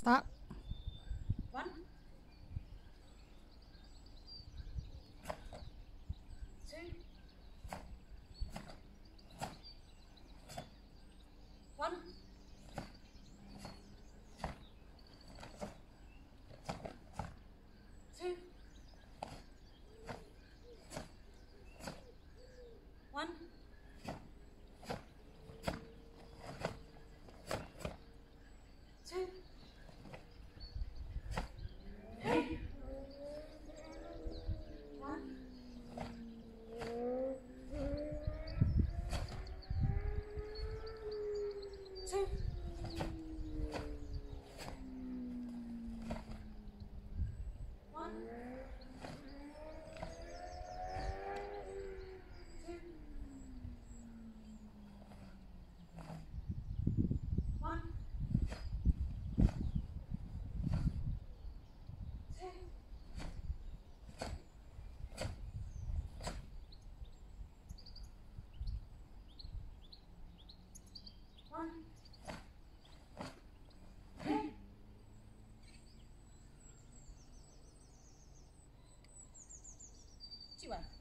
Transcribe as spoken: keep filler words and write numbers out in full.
Stop. One, two, one, two, one, two, three, one, two, one, two, one, two, one, three. 记完。